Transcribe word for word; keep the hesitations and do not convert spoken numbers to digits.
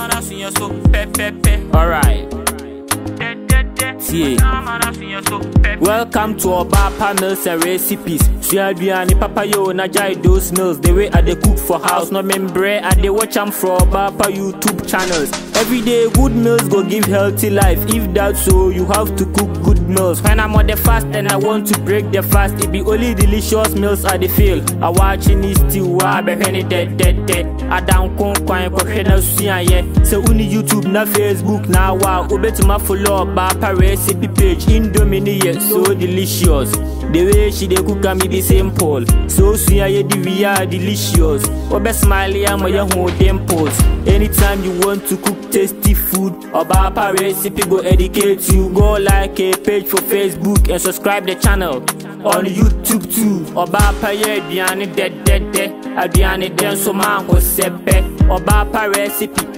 Alright. Welcome to OBAAPA'S and recipes. Suaduani papa yo na jai those meals. The way I dey cook for house, no membre I dey watch am from OBAAPA YouTube channels. Every day good meals go give healthy life. If that's so, you have to cook good meals. When I'm on the fast and I want to break the fast, it be only delicious meals I dey feel. I watching this still I be when it dead dead dead. I down kon kwan ko hwe na sua ye. So uni YouTube na Facebook na wa obetuma follow OBAAPA recipe page. Indomie ye so delicious. The way she dey cook am be simple. So sweet ye the we are delicious. Obe smiley am your whole dimples. Anytime you want to cook tasty food, OBAAPA recipe go educate you. Go like a page for Facebook and subscribe the channel on YouTube too. OBAAPA ye aduane dead dead dead. Aduane den so man ko sepe. OBAAPA recipe